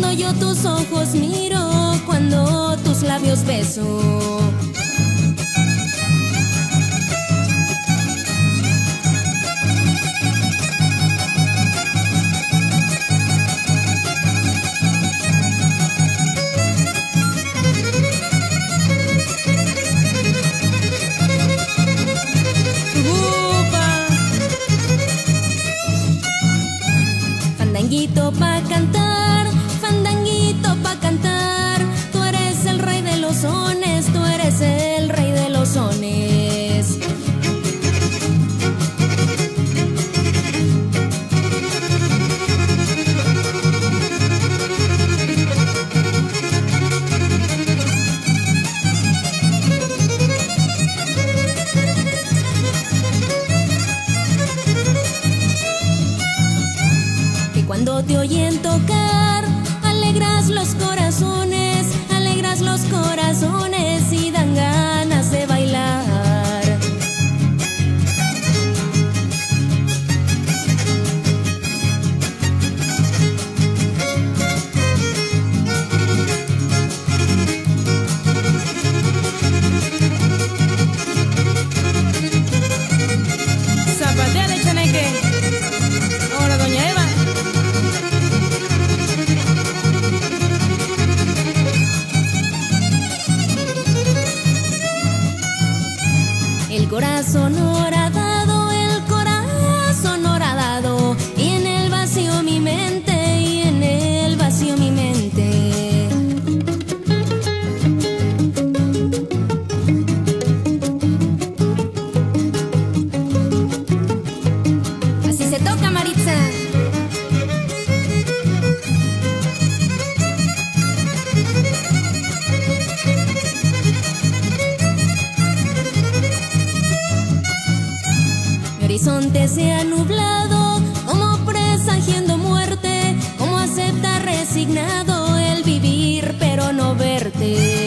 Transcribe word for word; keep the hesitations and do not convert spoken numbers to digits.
Cuando yo tus ojos miro, cuando tus labios beso. Fandanguito pa' cantar, fandanguito pa' cantar. Tú eres el rey de los sones, tú eres el rey de los sones. Cuando te oyen tocar, alegras los corazones, alegras los corazones y dan ganas de bailar. Zapateale, chaneque. Ahora, doña Eva. El corazón horadado, el corazón horadado, y en el vacío mi mente, y en el vacío mi mente. Así se toca, Maritza. Mi horizonte se ha nublado, como presagiando muerte, como acepta resignado el vivir pero no verte.